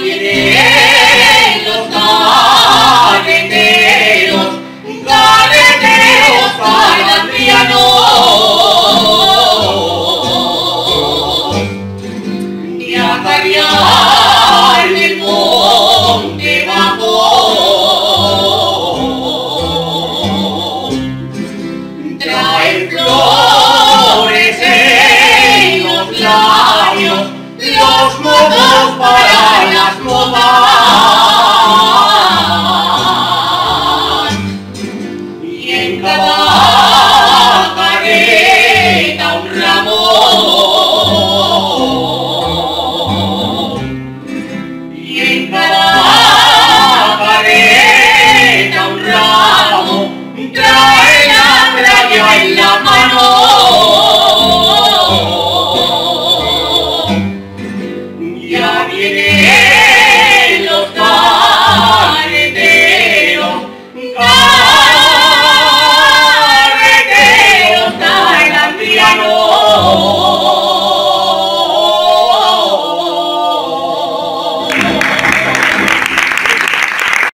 vienen los carreteros, carreteros palangrianos, y a carriar del monte bajo, traen flores en los labios, los mozos para las mozas, y en cada carreta un ramo, y en cada carreta un ramo, trae la tralla en la mano. Ya viene